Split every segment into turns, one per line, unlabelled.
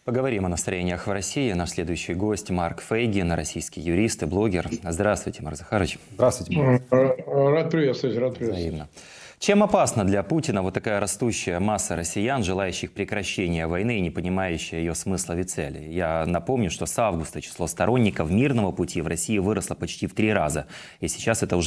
Поговорим о настроениях в России. Наш следующий гость Марк Фейгин, российский юрист и блогер. Здравствуйте, Марк Захарович.
Здравствуйте.
Рад приветствовать, рад приветствовать.
Взаимно. Чем опасна для Путина вот такая растущая масса россиян, желающих прекращения войны и не понимающая ее смысла и цели? Я напомню, что с августа число сторонников мирного пути в России выросло почти в 3 раза. И сейчас это уже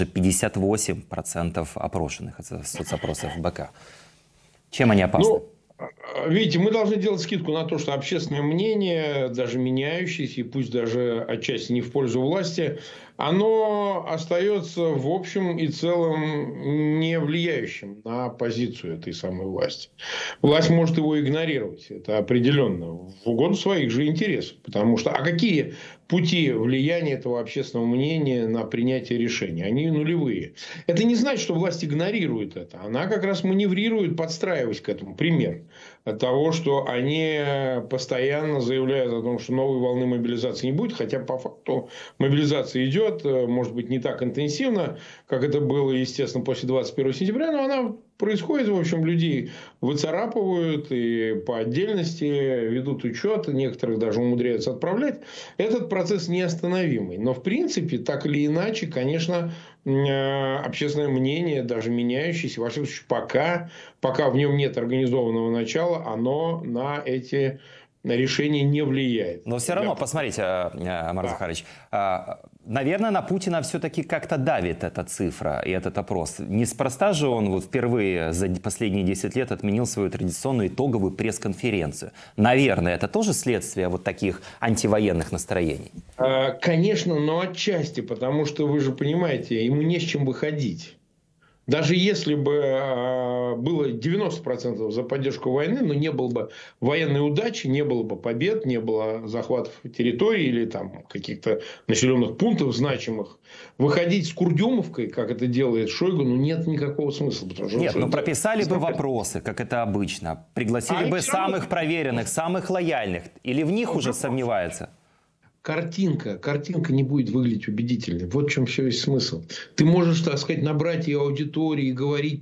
58% опрошенных от соцопросов БК. Чем они опасны?
Видите, мы должны делать скидку на то, что общественное мнение, даже меняющееся, и пусть даже отчасти не в пользу власти, оно остается в общем и целом не влияющим на позицию этой самой власти. Власть может его игнорировать, это определенно, в угоду своих же интересов. Потому что, а какие пути влияния этого общественного мнения на принятие решений? Они нулевые. Это не значит, что власть игнорирует это. Она как раз маневрирует, подстраиваясь к этому. Пример от того, что они постоянно заявляют о том, что новой волны мобилизации не будет, хотя по факту мобилизация идет, может быть, не так интенсивно, как это было, естественно, после 21 сентября, но она происходит, в общем, людей выцарапывают и по отдельности ведут учет, некоторых даже умудряются отправлять. Этот процесс неостановимый. Но, в принципе, так или иначе, конечно, общественное мнение, даже меняющееся, во всяком случае, пока в нем нет организованного начала, оно на эти решения не влияет.
Но все равно, посмотрите, Марк Захарович, наверное, на Путина все-таки как-то давит эта цифра и этот опрос. Неспроста же он вот впервые за последние 10 лет отменил свою традиционную итоговую пресс-конференцию. Наверное, это тоже следствие вот таких антивоенных настроений?
Конечно, но отчасти, потому что, вы же понимаете, ему не с чем выходить. Даже если бы было 90% за поддержку войны, но не было бы военной удачи, не было бы побед, не было захватов территорий или там каких-то населенных пунктов значимых, выходить с Курдюмовкой, как это делает Шойгу, нет никакого смысла.
Нет, но прописали бы вопросы, как это обычно. Пригласили бы самых проверенных, самых лояльных. Или в них уже сомневаются?
Картинка не будет выглядеть убедительной. Вот в чем все весь смысл. Ты можешь, так сказать, набрать ее аудитории, говорить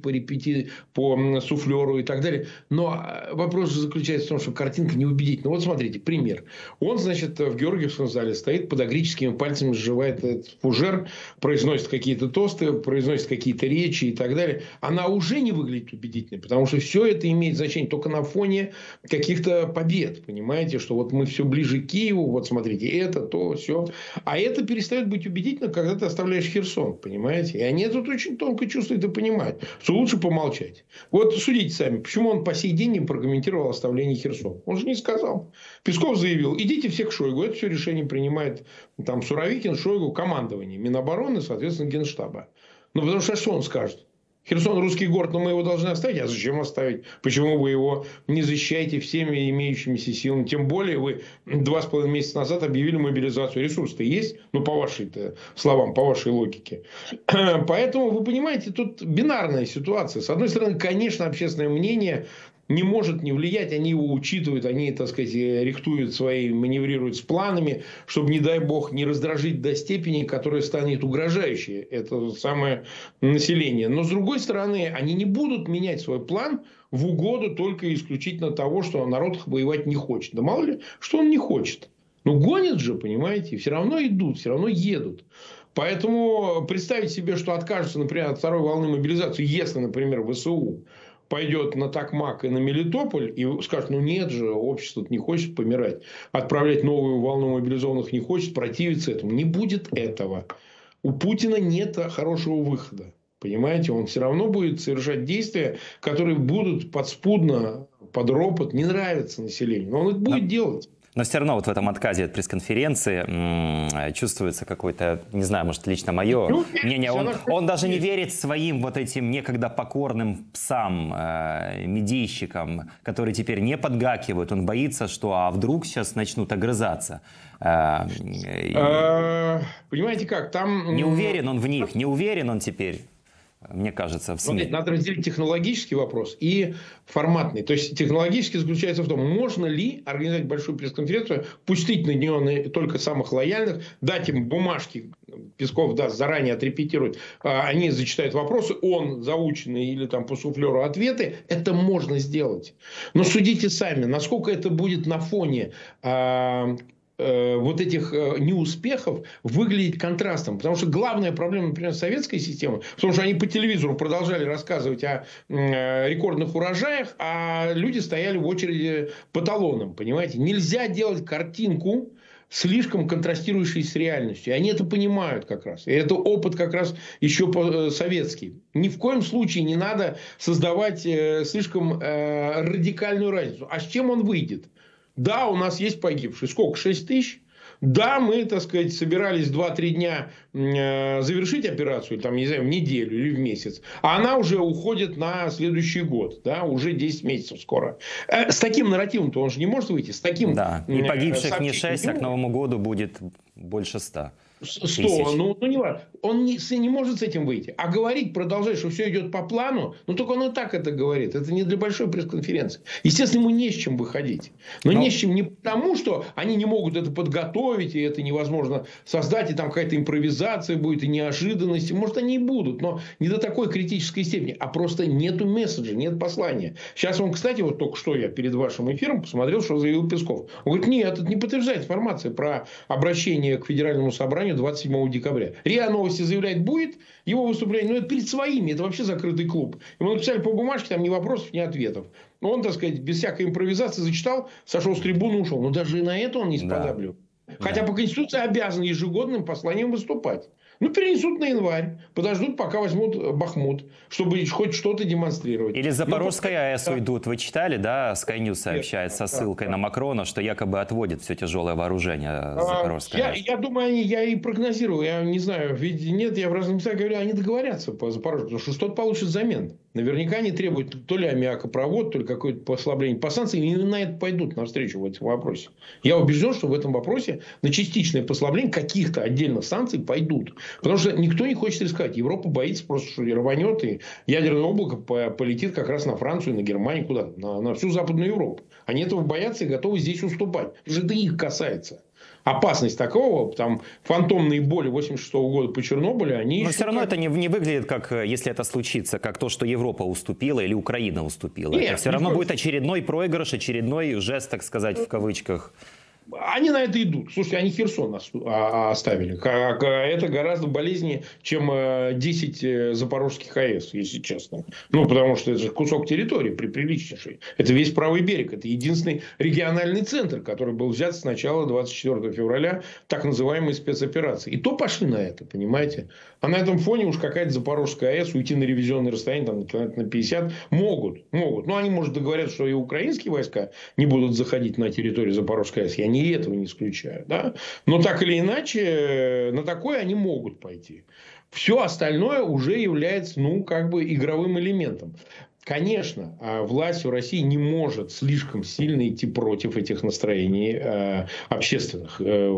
по суфлеру и так далее. Но вопрос же заключается в том, что картинка не убедительна. Вот смотрите, пример. Он, значит, в Георгиевском зале стоит, подагрическими пальцами сживает этот фужер, произносит какие-то тосты, произносит какие-то речи и так далее. Она уже не выглядит убедительной, потому что все это имеет значение только на фоне каких-то побед. Понимаете, что вот мы все ближе к Киеву, вот смотрите, то, все. А это перестает быть убедительно, когда ты оставляешь Херсон, понимаете? И они это очень тонко чувствуют и понимают, что лучше помолчать. Вот судите сами, почему он по сей день не прокомментировал оставление Херсона? Он же не сказал. Песков заявил, идите все к Шойгу. Это все решение принимает там Суровикин, Шойгу, командование Минобороны, соответственно, Генштаба. Ну, потому что он скажет? Херсон русский город, но мы его должны оставить. А зачем оставить? Почему вы его не защищаете всеми имеющимися силами? Тем более, вы 2,5 месяца назад объявили мобилизацию. Ресурс-то есть? Ну, по вашим-то словам, по вашей логике. Поэтому, вы понимаете, тут бинарная ситуация. С одной стороны, конечно, общественное мнение не может не влиять, они его учитывают, они, так сказать, рихтуют свои, маневрируют с планами, чтобы, не дай бог, не раздражить до степени, которая станет угрожающей это самое население. Но, с другой стороны, они не будут менять свой план в угоду только исключительно того, что народ воевать не хочет. Да мало ли, что он не хочет. Ну, гонят же, понимаете, все равно идут, все равно едут. Поэтому представить себе, что откажутся, например, от второй волны мобилизации, если, например, ВСУ пойдет на Токмак и на Мелитополь и скажет, ну нет же, общество не хочет помирать, отправлять новую волну мобилизованных не хочет, противиться этому. Не будет этого. У Путина нет хорошего выхода. Понимаете, он все равно будет совершать действия, которые будут подспудно, под ропот, не нравиться населению. Но он это будет делать.
Но все равно вот в этом отказе от пресс-конференции чувствуется какой-то, не знаю, может, лично мое мнение. Он даже не верит своим вот этим некогда покорным псам, медийщикам, которые теперь не подгакивают. Он боится, что вдруг сейчас начнут огрызаться.
Понимаете как, там...
Не уверен он в них, не уверен он теперь. Мне кажется, в СМИ.
Надо разделить технологический вопрос и форматный. То есть, технологический заключается в том, можно ли организовать большую пресс-конференцию, пустить на нее только самых лояльных, дать им бумажки, Песков даст, заранее отрепетирует, они зачитают вопросы, он заученный или там по суфлеру ответы, это можно сделать. Но судите сами, насколько это будет на фоне вот этих неуспехов выглядеть контрастом. Потому что главная проблема, например, советской системы, потому что они по телевизору продолжали рассказывать о рекордных урожаях, а люди стояли в очереди по талонам. Понимаете? Нельзя делать картинку, слишком контрастирующие с реальностью. И они это понимают как раз. И это опыт как раз еще советский. Ни в коем случае не надо создавать слишком радикальную разницу. А с чем он выйдет? Да, у нас есть погибшие. Сколько? 6 тысяч? Да, мы, так сказать, собирались 2-3 дня завершить операцию, там, не знаю, в неделю или в месяц. А она уже уходит на следующий год. Да, уже 10 месяцев скоро. С таким нарративом-то он же не может выйти. С таким,
да, и погибших не 6, а к Новому году будет больше 100.
100, ну не важно. Он не может с этим выйти. А говорить, продолжать, что все идет по плану, ну только он и так это говорит. Это не для большой пресс-конференции. Естественно, ему не с чем выходить. Но не с чем не потому, что они не могут это подготовить, и это невозможно создать, и там какая-то импровизация будет, и неожиданности. Может, они и будут, но не до такой критической степени. А просто нету месседжа, нет послания. Сейчас он, кстати, вот только что я перед вашим эфиром посмотрел, что заявил Песков. Он говорит, нет, это не подтверждает информация про обращение к Федеральному собранию 27 декабря. РИА Новости заявляет, будет его выступление, но это перед своими, это вообще закрытый клуб. Ему написали по бумажке, там ни вопросов, ни ответов. Но он, так сказать, без всякой импровизации зачитал, сошел с трибуны, ушел. Но даже и на это он не сподоблил. Да. Хотя по Конституции обязан ежегодным посланием выступать. Ну, перенесут на январь. Подождут, пока возьмут Бахмут, чтобы хоть что-то демонстрировать.
Или Запорожская АЭС уйдут. Вы читали, да? Sky News сообщает со ссылкой на Макрона, что якобы отводит все тяжелое вооружение Запорожской АЭС.
Я думаю, я и прогнозирую. Я не знаю, ведь нет, я в разных местах говорю, они договорятся по Запорожью, потому что что-то получит взамен. Наверняка они требуют то ли аммиакопровод, то ли какое-то послабление по санкциям. И на это пойдут навстречу в этом вопросе. Я убежден, что в этом вопросе на частичное послабление каких-то отдельных санкций пойдут. Потому что никто не хочет рисковать. Европа боится просто, что рванет, и ядерное облако полетит как раз на Францию, на Германию, куда-то, на всю Западную Европу. Они этого боятся и готовы здесь уступать. Потому что это их касается. Опасность такого, там, фантомные боли 86-го года по Чернобылю, они...
Но все равно это не выглядит, как, если это случится, как то, что Европа уступила или Украина уступила. Нет, это все равно будет очередной проигрыш, очередной жест, так сказать, в кавычках.
Они на это идут. Слушайте, они Херсон оставили. Это гораздо болезненнее, чем 10 запорожских АЭС, если честно. Ну, потому что это же кусок территории приличнейший. Это весь правый берег. Это единственный региональный центр, который был взят с начала 24 февраля так называемой спецоперации. И то пошли на это, понимаете? А на этом фоне уж какая-то Запорожская АЭС уйти на ревизионное расстояние там, на 50 могут. Но они, может, договорятся, что и украинские войска не будут заходить на территорию Запорожской АЭС. Я не этого не исключаю. Да? Но так или иначе, на такое они могут пойти. Все остальное уже является, игровым элементом. Конечно, власть в России не может слишком сильно идти против этих настроений общественных.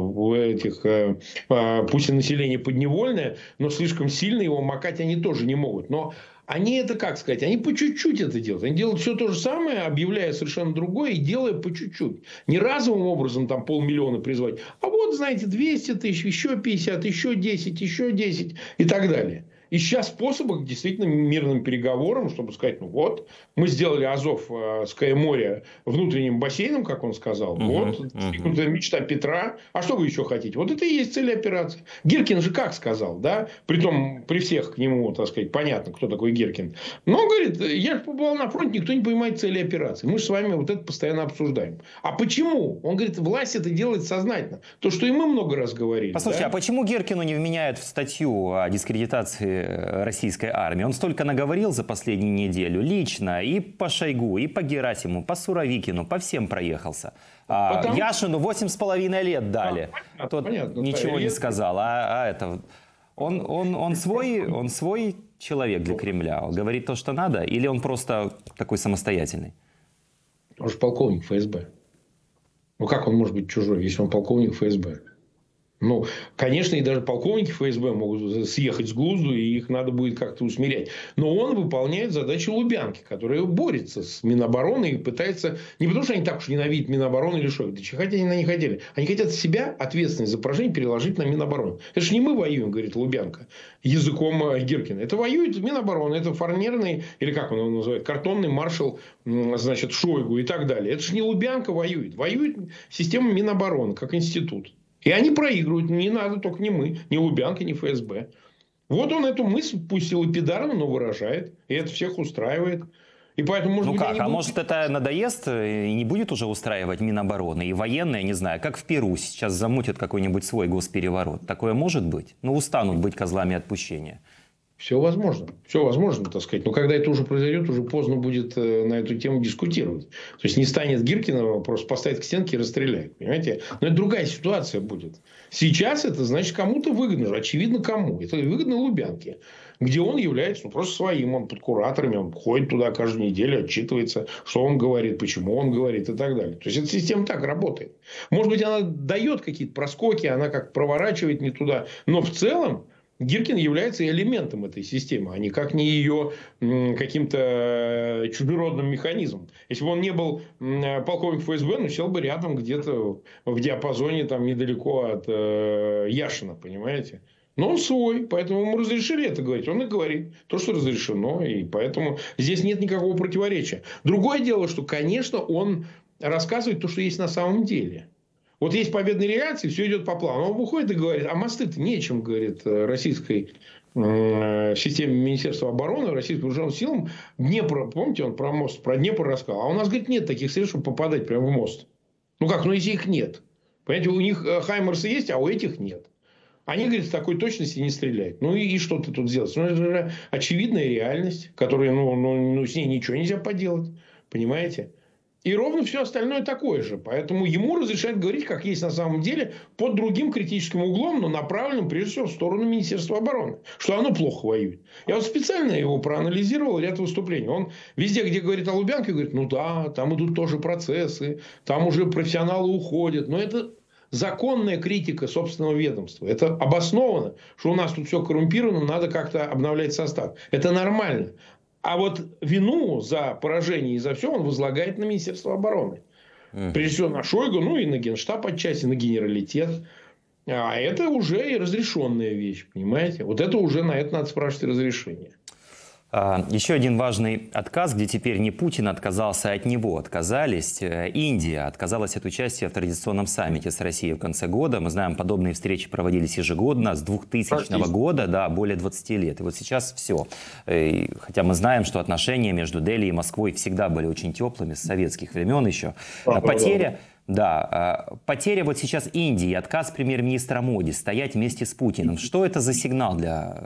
Пусть и население подневольное, но слишком сильно его макать они тоже не могут. Но они это, как сказать, они по чуть-чуть это делают. Они делают все то же самое, объявляя совершенно другое и делая по чуть-чуть. Не разовым образом там 500 000 призвать, а вот, знаете, 200 тысяч, еще 50, еще 10, еще 10 и так далее. Ища способы к действительно мирным переговорам, чтобы сказать, ну вот, мы сделали Азовское море внутренним бассейном, как он сказал. Вот, мечта Петра. А что вы еще хотите? Вот это и есть цель операции. Гиркин же как сказал, да? Притом при всех к нему, так сказать, понятно, кто такой Гиркин. Но он говорит, я же побывал на фронте, никто не понимает цели операции. Мы же с вами вот это постоянно обсуждаем. А почему? Он говорит, власть это делает сознательно. То, что и мы много раз говорили.
Послушайте,
да?
А почему Гиркину не вменяют в статью о дискредитации российской армии? Он столько наговорил за последнюю неделю лично и по Шойгу, и по Герасиму, по Суровикину, по всем проехался. Яшину 8,5 лет дали. Понятно, ничего не сказал. Он свой человек для Кремля? Он говорит то, что надо? Или он просто такой самостоятельный?
Он же полковник ФСБ. Ну как он может быть чужой, если он полковник ФСБ? Ну, конечно, и даже полковники ФСБ могут съехать с глузду, и их надо будет как-то усмирять. Но он выполняет задачи Лубянки, которая борется с Минобороны и пытается... Не потому, что они так уж ненавидят Минобороны или что. Да чихать они на них хотели. Они хотят себя, ответственность за поражение, переложить на Минобороны. Это же не мы воюем, говорит Лубянка, языком Гиркина. Это воюет Минобороны. Это фарнерный, или как он его называет, картонный маршал, значит, Шойгу и так далее. Это же не Лубянка воюет. Воюет система Минобороны, как институт. И они проигрывают. Не надо, только не мы. Ни Лубянка, ни ФСБ. Вот он эту мысль, пусть и лапидарно, но выражает. И это всех устраивает. И поэтому, может
Ну
быть,
как,
они
а
будут...
может это надоест и не будет уже устраивать Минобороны и военные, не знаю, как в Перу сейчас замутят какой-нибудь свой госпереворот. Такое может быть? Ну устанут быть козлами отпущения.
Все возможно. Все возможно, так сказать. Но когда это уже произойдет, уже поздно будет на эту тему дискутировать. То есть, не станет Гиркина, просто поставить к стенке и расстреляет. Понимаете? Но это другая ситуация будет. Сейчас это, значит, кому-то выгодно. Очевидно, кому. Это выгодно Лубянке. Где он является просто своим. Он под кураторами. Он ходит туда каждую неделю, отчитывается, что он говорит, почему он говорит и так далее. То есть, эта система так работает. Может быть, она дает какие-то проскоки, она как проворачивает не туда. Но в целом, Гиркин является элементом этой системы, а никак не ее каким-то чужеродным механизмом. Если бы он не был полковник ФСБ, ну, сел бы рядом где-то в диапазоне там, недалеко от Яшина, понимаете? Но он свой, поэтому ему разрешили это говорить. Он и говорит то, что разрешено, и поэтому здесь нет никакого противоречия. Другое дело, что, конечно, он рассказывает то, что есть на самом деле. Вот есть победные реляции, все идет по плану. Он выходит и говорит, а мосты-то нечем, говорит, российской системе Министерства обороны, российским вооруженным силам. Днепр, помните, он про мост, про Днепр рассказал. А у нас, говорит, нет таких средств, чтобы попадать прямо в мост. Ну как, ну если их нет. Понимаете, у них хаймерсы есть, а у этих нет. Они, говорит, с такой точности не стреляют. Ну и что ты тут делаешь? Ну это же очевидная реальность, которая, с ней ничего нельзя поделать. Понимаете? И ровно все остальное такое же. Поэтому ему разрешают говорить, как есть на самом деле, под другим критическим углом, но направленным, прежде всего, в сторону Министерства обороны. Что оно плохо воюет. Я вот специально его проанализировал, ряд выступлений. Он везде, где говорит о Лубянке, говорит, ну да, там идут тоже процессы, там уже профессионалы уходят. Но это законная критика собственного ведомства. Это обосновано, что у нас тут все коррумпировано, надо как-то обновлять состав. Это нормально. А вот вину за поражение и за все он возлагает на Министерство обороны. Прежде всего на Шойгу, ну и на Генштаб отчасти, на генералитет. А это уже и разрешенная вещь, понимаете? Вот это уже на это надо спрашивать разрешение.
Еще один важный отказ, где теперь не Путин отказался, а от него отказались. Индия отказалась от участия в традиционном саммите с Россией в конце года. Мы знаем, подобные встречи проводились ежегодно с 2000 года, да, более 20 лет. И вот сейчас все. Хотя мы знаем, что отношения между Дели и Москвой всегда были очень теплыми, с советских времен еще. Потеря... Да, потеря вот сейчас Индии, отказ премьер-министра Моди стоять вместе с Путиным. Что это за сигнал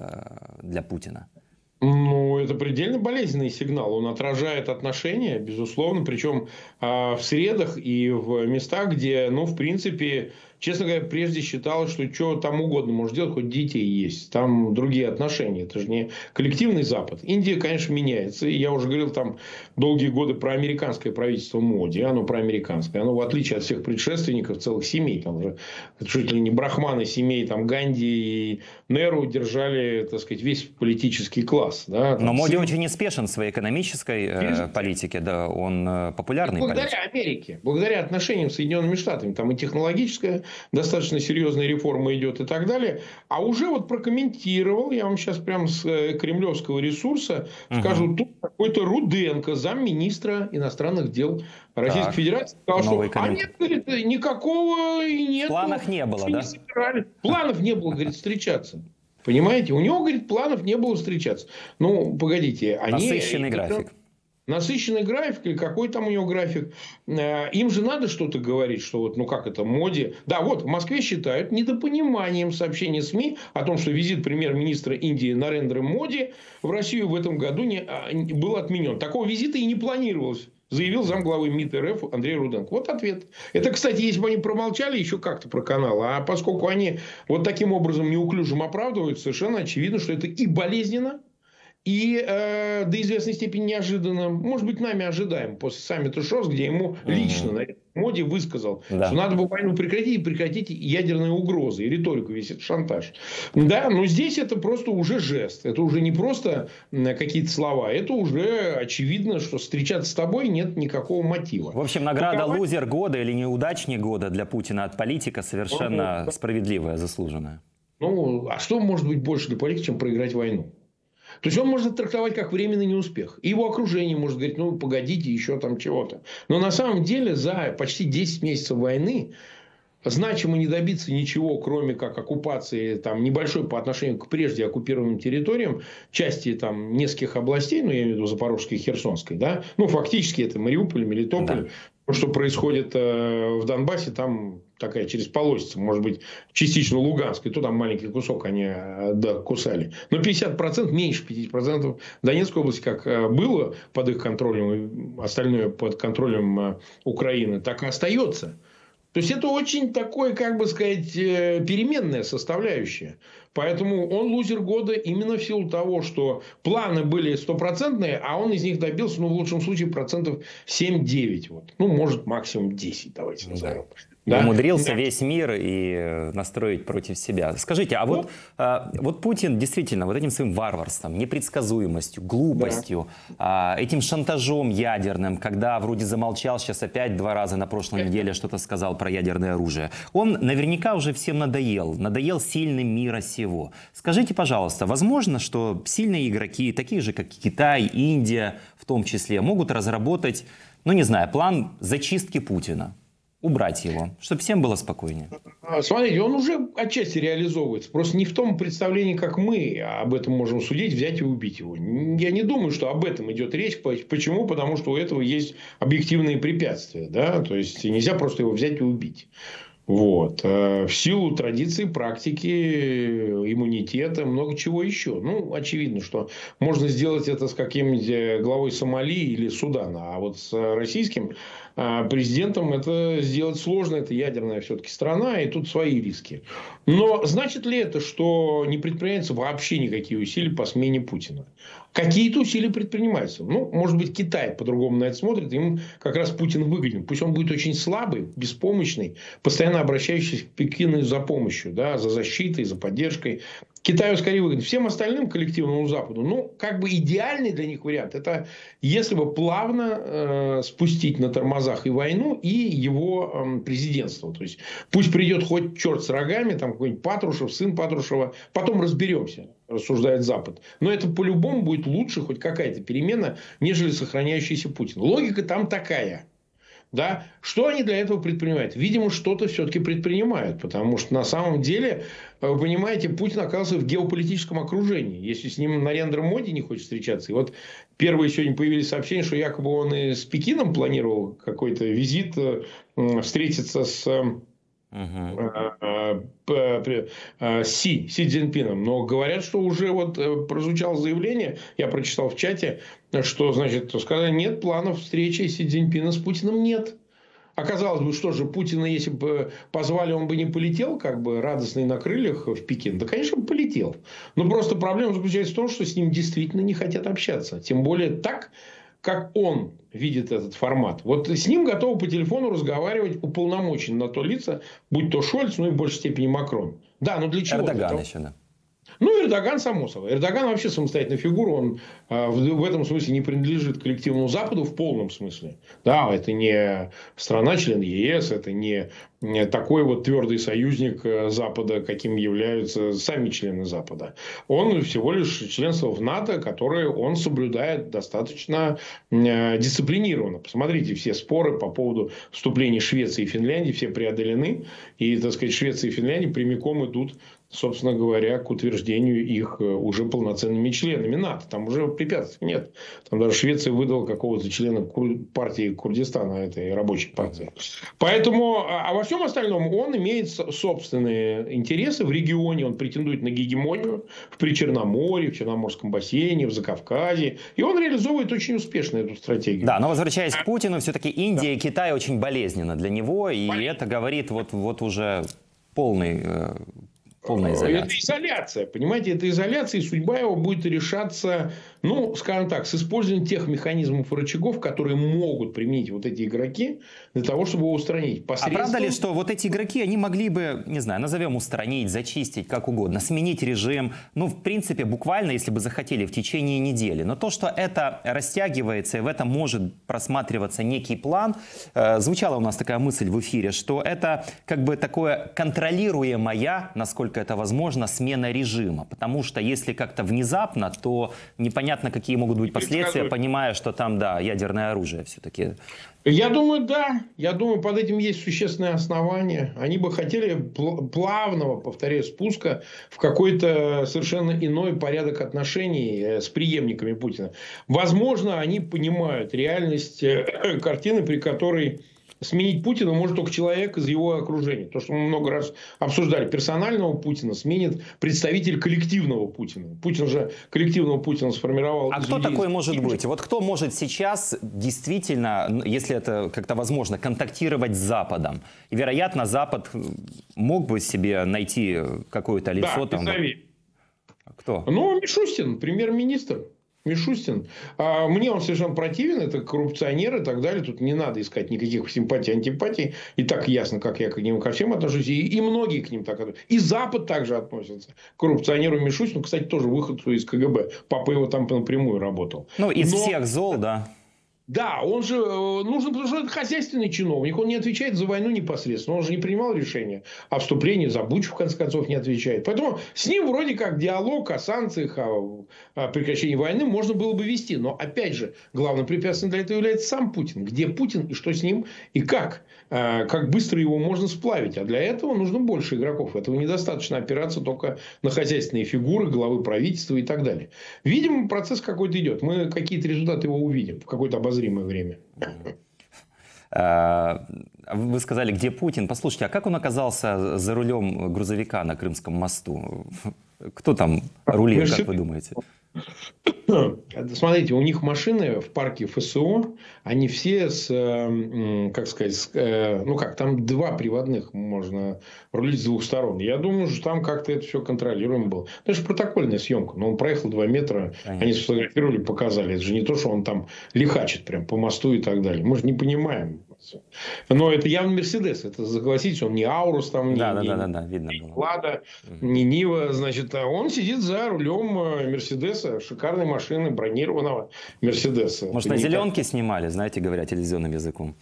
для Путина?
Ну, это предельно болезненный сигнал. Он отражает отношения, безусловно. Причем в средах и в местах, где, ну, в принципе, честно говоря, прежде считалось, что что там угодно может делать, хоть детей есть. Там другие отношения. Это же не коллективный Запад. Индия, конечно, меняется. И я уже говорил там долгие годы про американское правительство Моди. Оно проамериканское. Оно, в отличие от всех предшественников, целых семей. Там же чуть ли не брахманы семей. Там Ганди и Неру держали, так сказать, весь политический класс. Да,
но Моди очень неспешен в своей экономической политике. Да, он популярный
благодаря
политик.
Америке. Благодаря отношениям с Соединенными Штатами. Там и технологическая достаточно серьезная реформа идет и так далее. А уже вот прокомментировал, я вам сейчас прямо с кремлевского ресурса скажу, тут какой-то Руденко, замминистра иностранных дел Российской Федерации, сказал, что нет, говорит, никакого и нет.
В планах не было, да?
Планов не было, говорит, встречаться. Понимаете? У него, говорит, планов не было встречаться. Ну, погодите.
Насыщенный график.
Насыщенный график, или какой там у него график. Им же надо что-то говорить, что вот, ну как это, Моди. Да, вот в Москве считают недопониманием сообщения СМИ о том, что визит премьер-министра Индии Нарендры Моди в Россию в этом году был отменен. Такого визита и не планировалось. Заявил замглавы МИД РФ Андрей Руденко. Вот ответ. Это, кстати, если бы они промолчали еще как-то про канал. А поскольку они вот таким образом неуклюжим оправдывают, совершенно очевидно, что это и болезненно, И до известной степени неожиданно, может быть, нами ожидаем, после саммита ШОС, где ему лично Моди высказал, что надо бы войну прекратить, и прекратить ядерные угрозы, и риторику, весь этот шантаж. Да, но здесь это просто уже жест. Это уже не просто какие-то слова. Это уже очевидно, что встречаться с тобой нет никакого мотива.
В общем, награда лузер года или неудачник года для Путина от политика совершенно справедливая, заслуженная.
Ну, а что может быть больше для политика, чем проиграть войну? То есть он может это трактовать как временный неуспех. И его окружение может говорить, ну погодите, еще там чего-то. Но на самом деле за почти 10 месяцев войны значимо не добиться ничего, кроме как оккупации там, небольшой по отношению к прежде оккупированным территориям, части там, нескольких областей, ну я имею в виду Запорожской и Херсонской, да? Ну фактически это Мариуполь, Мелитополь. Да. То, что происходит в Донбассе, там такая через полосица, может быть, частично Луганск, и то там маленький кусок они кусали. Но 50%, меньше 50% Донецкой области, как было под их контролем, и остальное под контролем Украины, так и остается. То есть это очень такое, как бы сказать, переменная составляющая. Поэтому он лузер года именно в силу того, что планы были стопроцентные, а он из них добился, ну, в лучшем случае, процентов 7-9. Вот. Ну, может, максимум 10, давайте назовем.
Да? Умудрился весь мир и настроить против себя. Скажите, а вот Путин действительно вот этим своим варварством, непредсказуемостью, глупостью, этим шантажом ядерным, когда вроде замолчал, сейчас опять 2 раза на прошлой неделе что-то сказал про ядерное оружие, он наверняка уже всем надоел сильным мира сего. Скажите, пожалуйста, возможно, что сильные игроки, такие же, как Китай, Индия в том числе, могут разработать, ну не знаю, план зачистки Путина? Убрать его, чтобы всем было спокойнее.
Смотрите, он уже отчасти реализовывается. Просто не в том представлении, как мы об этом можем судить, взять и убить его. Я не думаю, что об этом идет речь. Почему? Потому что у этого есть объективные препятствия. Да? То есть нельзя просто его взять и убить. Вот. В силу традиции, практики, иммунитета, много чего еще. Ну, очевидно, что можно сделать это с каким-нибудь главой Сомали или Судана. А вот с российским президентом это сделать сложно. Это ядерная все-таки страна, и тут свои риски. Но значит ли это, что не предпринимаются вообще никакие усилия по смене Путина? Какие-то усилия предпринимаются. Ну, может быть, Китай по-другому на это смотрит. Им как раз Путин выгоден. Пусть он будет очень слабый, беспомощный, постоянно обращающийся к Пекину за помощью, да, за защитой, за поддержкой. Китаю скорее выгодно. Всем остальным коллективному Западу, ну, как бы идеальный для них вариант, это если бы плавно спустить на тормозах и войну, и его президентство. То есть, пусть придет хоть черт с рогами, там какой-нибудь Патрушев, сын Патрушева, потом разберемся, рассуждает Запад. Но это по-любому будет лучше, хоть какая-то перемена, нежели сохраняющийся Путин. Логика там такая. Да? Что они для этого предпринимают? Видимо, что-то все-таки предпринимают. Потому что на самом деле, вы понимаете, Путин оказывается в геополитическом окружении. Если с ним Нарендра Моди не хочет встречаться. И вот первые сегодня появились сообщения, что якобы он и с Пекином планировал какой-то визит, встретиться с Си Цзиньпином. Но говорят, что уже вот прозвучало заявление, я прочитал в чате, что, значит, сказали, нет планов встречи Си Цзиньпина с Путиным, нет. Оказалось бы, что же, Путина, если бы позвали, он бы не полетел, как бы радостный на крыльях в Пекин? Да, конечно, бы полетел. Но просто проблема заключается в том, что с ним действительно не хотят общаться. Тем более так, как он видит этот формат. Вот с ним готовы по телефону разговаривать уполномоченные на то лица, будь то Шольц, ну и в большей степени Макрон. Да, но для чего?
Эрдоган еще, да.
Ну, Эрдоган, само собой. Эрдоган вообще самостоятельная фигура. Он в этом смысле не принадлежит коллективному Западу в полном смысле. Да, это не страна-член ЕС, это не такой вот твердый союзник Запада, каким являются сами члены Запада. Он всего лишь членство в НАТО, которое он соблюдает достаточно дисциплинированно. Посмотрите, все споры по поводу вступления Швеции и Финляндии все преодолены. И, так сказать, Швеция и Финляндия прямиком идут, собственно говоря, к утверждению их уже полноценными членами НАТО. Там уже препятствий нет. Там даже Швеция выдала какого-то члена партии Курдистана, этой рабочей партии. Поэтому, а во всем остальном он имеет собственные интересы в регионе. Он претендует на гегемонию в Причерноморье, в Черноморском бассейне, в Закавказье. И он реализовывает очень успешно эту стратегию.
Да, но возвращаясь к Путину, все-таки Индия и Китай очень болезненно для него. И это говорит вот уже полный Полная изоляция.
Это изоляция, понимаете, это изоляция, и судьба его будет решаться, ну, скажем так, с использованием тех механизмов и рычагов, которые могут применить вот эти игроки для того, чтобы его устранить.
А правда ли, что вот эти игроки, они могли бы, не знаю, назовем устранить, зачистить, как угодно, сменить режим, ну, в принципе, буквально, если бы захотели, в течение недели. Но то, что это растягивается, и в этом может просматриваться некий план, звучала у нас такая мысль в эфире, что это как бы такое контролируемая, насколько это возможно, смена режима. Потому что если как-то внезапно, то непонятно, какие могут быть последствия, понимая, что там, да, ядерное оружие все-таки.
Я думаю, да. Я думаю, под этим есть существенное основание. Они бы хотели плавного, повторяю, спуска в какой-то совершенно иной порядок отношений с преемниками Путина. Возможно, они понимают реальность картины, при которой сменить Путина может только человек из его окружения. То, что мы много раз обсуждали. Персонального Путина сменит представитель коллективного Путина. Путин же коллективного Путина сформировал.
А кто такой может быть? Вот кто может сейчас действительно, если это как-то возможно, контактировать с Западом? И, вероятно, Запад мог бы себе найти какое-то лицо.
Да,
там. Кто?
Ну, Мишустин, премьер-министр. Мишустин. Мне он совершенно противен, это коррупционер и так далее. Тут не надо искать никаких симпатий, антипатий. И так ясно, как я к ним ко всем отношусь. И многие к ним так относятся. И Запад также относится к коррупционеру Мишустину. Кстати, тоже выходцу из КГБ. Папа его там напрямую работал.
Ну, из всех зол, да.
Да, он же нужен, потому что это хозяйственный чиновник. Он не отвечает за войну непосредственно. Он же не принимал решения о вступлении, за Бучу, в конце концов, не отвечает. Поэтому с ним вроде как диалог о санкциях, о прекращении войны можно было бы вести. Но, опять же, главным препятствием для этого является сам Путин. Где Путин и что с ним и как. Как быстро его можно сплавить. А для этого нужно больше игроков. Этого недостаточно опираться только на хозяйственные фигуры, главы правительства и так далее. Видимо, процесс какой-то идет. Мы какие-то результаты его увидим в какое-то обозримое время.
Вы сказали, где Путин. Послушайте, а как он оказался за рулем грузовика на Крымском мосту? Кто там рулил, как вы думаете?
Смотрите, у них машины в парке ФСО, они все с, как сказать, ну как, там два приводных, можно рулить с двух сторон. Я думаю, что там как-то это все контролируемо было. Это же протокольная съемка. Но он проехал 2 метра, конечно. Они сфотографировали, показали. Это же не то, что он там лихачит прям по мосту и так далее. Мы же не понимаем. Но это явно Мерседес. Это, согласитесь, он не Аурус, там,
да,
не
видно
Лада, не Нива. Значит, он сидит за рулем Мерседеса, шикарной машины, бронированного Мерседеса.
Может, на зеленке снимали, знаете, говоря телевизионным языком?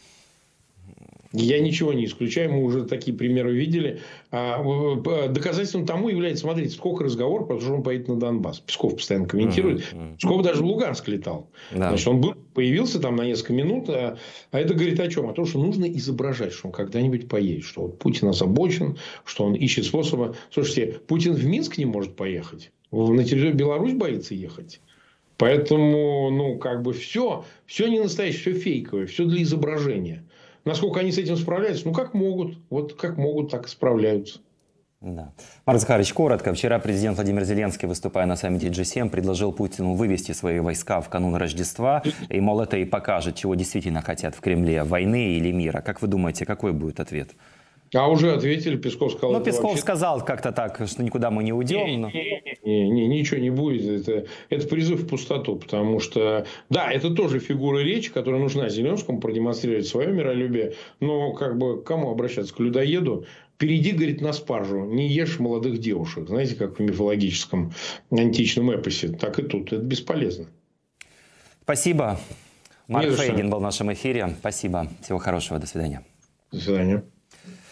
Я ничего не исключаю, мы уже такие примеры видели. Доказательством тому является, смотрите, сколько разговоров, потому что он поедет на Донбасс. Песков постоянно комментирует. Песков даже в Луганск летал. Да. Значит, он появился там на несколько минут. А это говорит о чем? О том, что нужно изображать, что он когда-нибудь поедет. Что вот Путин озабочен, что он ищет способа. Слушайте, Путин в Минск не может поехать. На территорию Беларусь боится ехать. Поэтому, ну, как бы все не настоящее, все фейковое, все для изображения. Насколько они с этим справляются? Ну, как могут. Вот как могут, так и справляются.
Да. Марк Захарович, коротко. Вчера президент Владимир Зеленский, выступая на саммите G7, предложил Путину вывести свои войска в канун Рождества. И, мол, это и покажет, чего действительно хотят в Кремле. Войны или мира. Как вы думаете, какой будет ответ?
А уже ответили, Песков сказал.
Ну, Песков вообще... сказал как-то так, что никуда мы не уйдем. Но...
Ничего не будет. Это призыв в пустоту. Потому что, да, это тоже фигура речи, которая нужна Зеленскому продемонстрировать свое миролюбие. Но как бы к кому обращаться? К людоеду? Перейди, говорит, на спаржу. Не ешь молодых девушек. Знаете, как в мифологическом античном эпосе. Так и тут. Это бесполезно.
Спасибо. Марк Фейгин был в нашем эфире. Спасибо. Всего хорошего. До свидания.
До свидания.